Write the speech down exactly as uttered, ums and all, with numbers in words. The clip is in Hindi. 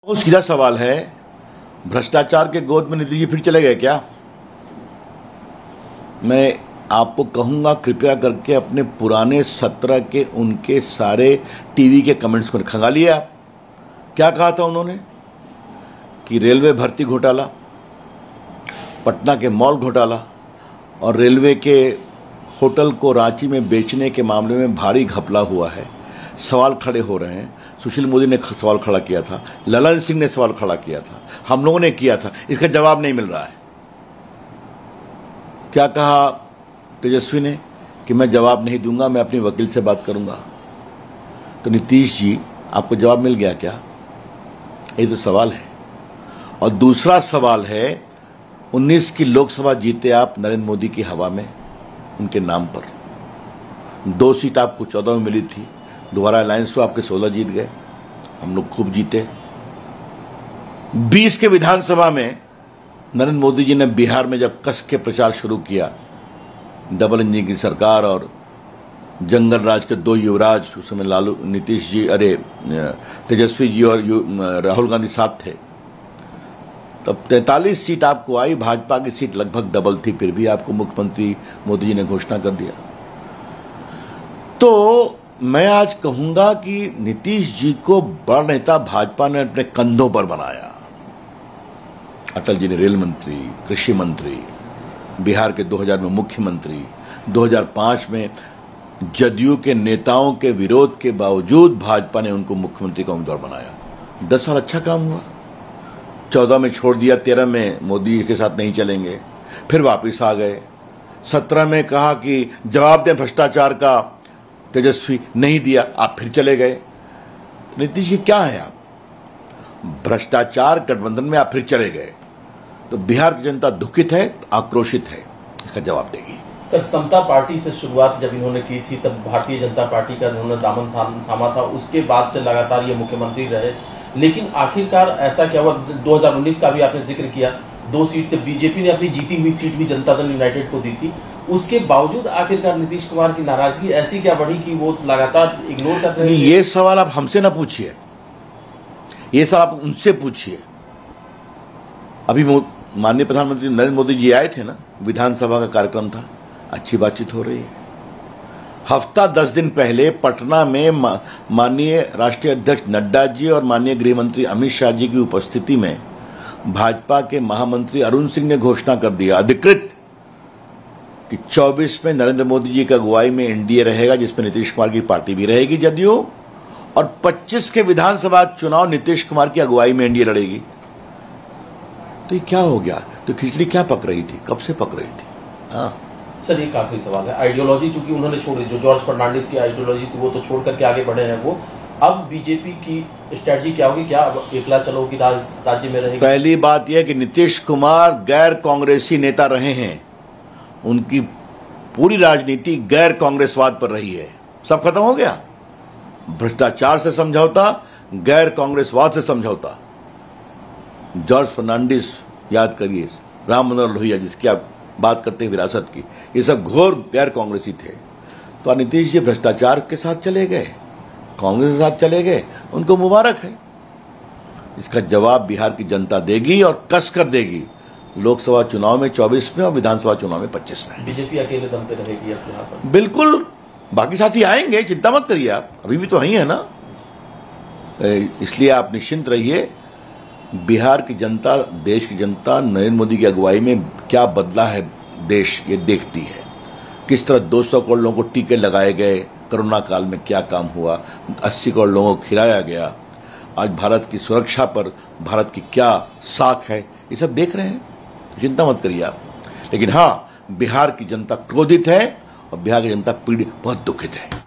वो सीधा सवाल है, भ्रष्टाचार के गोद में नीतीश जी फिर चले गए क्या? मैं आपको कहूंगा कृपया करके अपने पुराने सत्रह के उनके सारे टीवी के कमेंट्स को खंगालिए। आप क्या कहा था उन्होंने कि रेलवे भर्ती घोटाला, पटना के मॉल घोटाला और रेलवे के होटल को रांची में बेचने के मामले में भारी घपला हुआ है। सवाल खड़े हो रहे हैं। सुशील मोदी ने सवाल खड़ा किया था, ललन सिंह ने सवाल खड़ा किया था, हम लोगों ने किया था, इसका जवाब नहीं मिल रहा है। क्या कहा तेजस्वी ने कि मैं जवाब नहीं दूंगा, मैं अपने वकील से बात करूंगा। तो नीतीश जी आपको जवाब मिल गया क्या? ये तो सवाल है। और दूसरा सवाल है, उन्नीस की लोकसभा जीते आप नरेंद्र मोदी की हवा में, उनके नाम पर। दो सीट आपको चौदह में मिली थी, दोबारा अलायंस हुआ, आपके सोलह जीत गए, हम लोग खूब जीते। बीस के विधानसभा में नरेंद्र मोदी जी ने बिहार में जब कस के प्रचार शुरू किया, डबल इंजन की सरकार और जंगल राज के दो युवराज, उस समय लालू नीतीश जी अरे तेजस्वी जी और राहुल गांधी साथ थे, तब तैंतालीस सीट आपको आई। भाजपा की सीट लगभग डबल थी, फिर भी आपको मुख्यमंत्री मोदी जी ने घोषणा कर दिया। तो मैं आज कहूंगा कि नीतीश जी को बड़ा नेता भाजपा ने अपने कंधों पर बनाया। अटल जी ने रेल मंत्री, कृषि मंत्री, बिहार के दो हज़ार में मुख्यमंत्री, दो हज़ार पाँच में जदयू के नेताओं के विरोध के बावजूद भाजपा ने उनको मुख्यमंत्री का उम्मीदवार बनाया। दस साल अच्छा काम हुआ। चौदह में छोड़ दिया, तेरह में मोदी के साथ नहीं चलेंगे, फिर वापस आ गए। सत्रह में कहा कि जवाब दें भ्रष्टाचार का, तेजस्वी नहीं दिया, आप फिर चले गए। तो नीतीश जी क्या है आप? भ्रष्टाचार गठबंधन में आप फिर चले गए। तो बिहार की जनता दुखित है, आक्रोशित है, इसका जवाब देगी। सर, समता पार्टी से शुरुआत जब इन्होंने की थी तब भारतीय जनता पार्टी का इन्होंने दामन थामा था, उसके बाद से लगातार ये मुख्यमंत्री रहे, लेकिन आखिरकार ऐसा क्या हुआ? दो हज़ार उन्नीस का भी आपने जिक्र किया, दो सीट से बीजेपी ने अपनी जीती हुई सीट भी जनता दल यूनाइटेड को दी थी, उसके बावजूद आखिरकार नीतीश कुमार की नाराजगी ऐसी क्या बढ़ी कि वो लगातार इग्नोर करते रहे? ये सवाल आप हमसे ना पूछिए, ये सवाल आप उनसे पूछिए। अभी माननीय प्रधानमंत्री नरेंद्र मोदी जी आए थे ना, विधानसभा का कार्यक्रम था, अच्छी बातचीत हो रही है। हफ्ता दस दिन पहले पटना में माननीय राष्ट्रीय अध्यक्ष नड्डा जी और माननीय गृह मंत्री अमित शाह जी की उपस्थिति में भाजपा के महामंत्री अरुण सिंह ने घोषणा कर दिया अधिकृत कि चौबीस में नरेंद्र मोदी जी की अगुवाई में एनडीए रहेगा, जिसमें नीतीश कुमार की पार्टी भी रहेगी जदयू, और पच्चीस के विधानसभा चुनाव नीतीश कुमार की अगुवाई में एनडीए लड़ेगी। तो ये क्या हो गया? तो खिचड़ी क्या पक रही थी, कब से पक रही थी? हाँ सर, एक आखिरी सवाल है। आइडियोलॉजी चूंकि उन्होंने छोड़ी, जो जॉर्ज फर्नांडिस की आइडियोलॉजी थी वो तो छोड़ करके आगे बढ़े हैं वो, अब बीजेपी की स्ट्रेटजी क्या होगी? क्या अब एकला चलोगी, राज, राज्य में रहेगी? पहली बात यह कि नीतीश कुमार गैर कांग्रेसी नेता रहे हैं, उनकी पूरी राजनीति गैर कांग्रेसवाद पर रही है। सब खत्म हो गया। भ्रष्टाचार से समझौता, गैर कांग्रेसवाद से समझौता। जॉर्ज फर्नांडिस याद करिए, राम मनोहर लोहिया जिसकी आप बात करते हैं विरासत की, ये सब घोर गैर कांग्रेसी थे। तो नीतीश जी भ्रष्टाचार के साथ चले गए, कांग्रेस के साथ चले गए, उनको मुबारक है। इसका जवाब बिहार की जनता देगी और कस कर देगी, लोकसभा चुनाव में चौबीस में और विधानसभा चुनाव में पच्चीस में। बीजेपी अकेले दम पे रहेगी अब यहाँ पर? बिल्कुल, बाकी साथी आएंगे, चिंता मत करिए आप, अभी भी तो वही है ना। इसलिए आप निश्चिंत रहिए। बिहार की जनता, देश की जनता नरेंद्र मोदी की अगुवाई में क्या बदला है देश, ये देखती है। किस तरह दो सौ करोड़ लोगों को टीके लगाए गए, कोरोना काल में क्या काम हुआ, अस्सी करोड़ लोगों को खिलाया गया, आज भारत की सुरक्षा पर भारत की क्या साख है, ये सब देख रहे हैं। चिंता मत करिए आप। लेकिन हाँ, बिहार की जनता क्रोधित है और बिहार की जनता पीड़ित, बहुत दुखित है।